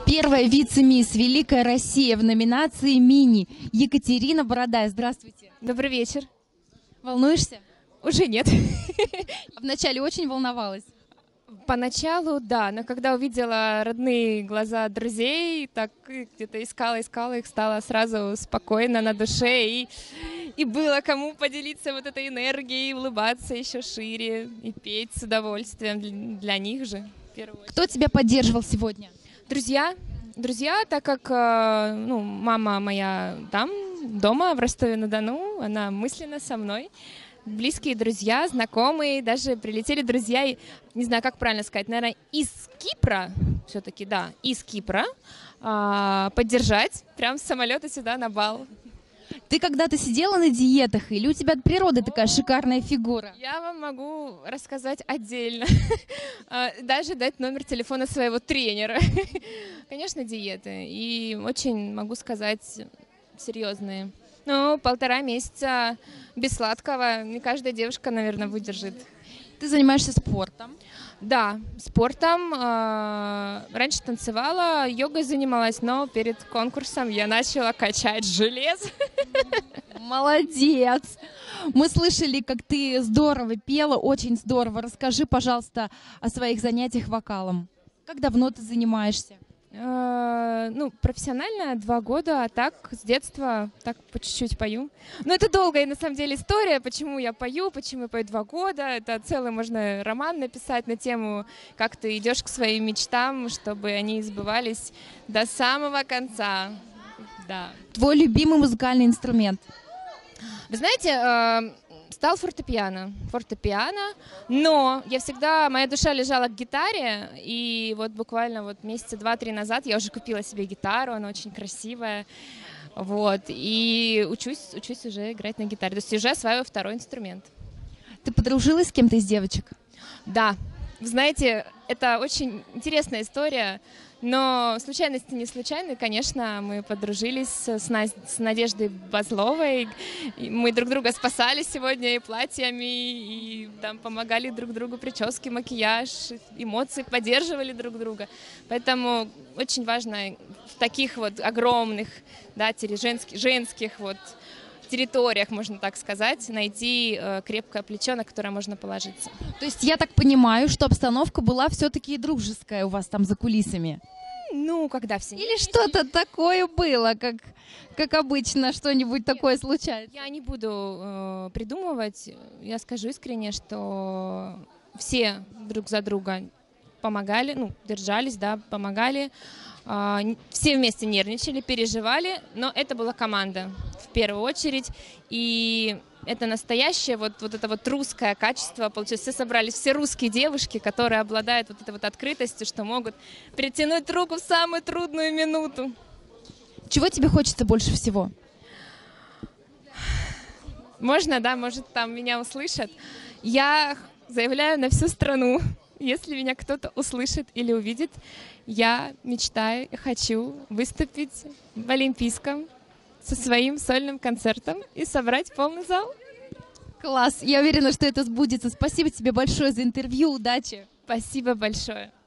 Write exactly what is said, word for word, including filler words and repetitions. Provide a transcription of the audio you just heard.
Первая вице-мисс Великая Россия в номинации «Мини» Екатерина Бородая. Здравствуйте. Добрый вечер. Волнуешься? Уже нет. Вначале очень волновалась. Поначалу, да, но когда увидела родные глаза друзей, так где-то искала, искала их, стало сразу спокойно на душе, и, и было кому поделиться вот этой энергией, улыбаться еще шире и петь с удовольствием для, для них же. В первую очередь. Кто тебя поддерживал сегодня? Друзья, друзья, так как ну, мама моя там, дома, в Ростове-на-Дону, она мысленно со мной. Близкие друзья, знакомые, даже прилетели друзья, не знаю, как правильно сказать, наверное, из Кипра, все-таки, да, из Кипра, поддержать прям с самолета сюда на бал. Ты когда-то сидела на диетах, или у тебя от природы такая шикарная фигура? Я вам могу рассказать отдельно, даже дать номер телефона своего тренера. Конечно, диеты, и очень могу сказать серьезные. Ну, полтора месяца без сладкого не каждая девушка, наверное, выдержит. Ты занимаешься спортом? Да, спортом. Раньше танцевала, йогой занималась, но перед конкурсом я начала качать железо. Молодец! Мы слышали, как ты здорово пела, очень здорово. Расскажи, пожалуйста, о своих занятиях вокалом. Как давно ты занимаешься? Ну, профессионально два года, а так с детства так по чуть-чуть пою. Но это долгая, на самом деле, история, почему я пою, почему я пою два года. Это целый, можно роман написать на тему, как ты идешь к своим мечтам, чтобы они сбывались до самого конца. Да. Твой любимый музыкальный инструмент? Вы знаете, стал фортепиано, фортепиано, но я всегда, моя душа лежала к гитаре, и вот буквально вот месяца два-три назад я уже купила себе гитару, она очень красивая, вот, и учусь, учусь уже играть на гитаре, то есть уже осваиваю второй инструмент. Ты подружилась с кем-то из девочек? Да, вы знаете, это очень интересная история, но случайности не случайны, конечно, мы подружились с, Наз... с Надеждой Базловой, мы друг друга спасали сегодня и платьями, и там помогали друг другу прически, макияж, эмоции, поддерживали друг друга, поэтому очень важно в таких вот огромных, да, женских, женских вот территориях, можно так сказать, найти э, крепкое плечо, на которое можно положиться. То есть я так понимаю, что обстановка была все-таки дружеская у вас там за кулисами? Ну, когда все... Или что-то такое было, как, как обычно, что-нибудь такое случается? Я не буду э, придумывать, я скажу искренне, что все друг за друга помогали, ну, держались, да, помогали, э, все вместе нервничали, переживали, но это была команда в первую очередь, и это настоящее, вот, вот это вот русское качество, получается, все собрались, все русские девушки, которые обладают вот этой вот открытостью, что могут притянуть руку в самую трудную минуту. Чего тебе хочется больше всего? Можно, да, может, там меня услышат. Я заявляю на всю страну, если меня кто-то услышит или увидит, я мечтаю и хочу выступить в Олимпийском со своим сольным концертом и собрать полный зал. Класс! Я уверена, что это сбудется. Спасибо тебе большое за интервью. Удачи! Спасибо большое.